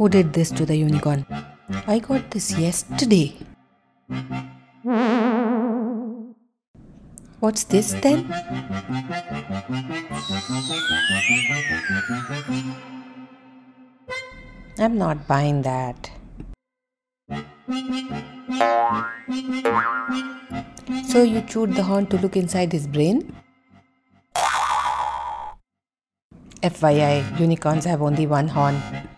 Who did this to the unicorn? I got this yesterday. What's this then? I'm not buying that. So you chewed the horn to look inside his brain? FYI, unicorns have only one horn.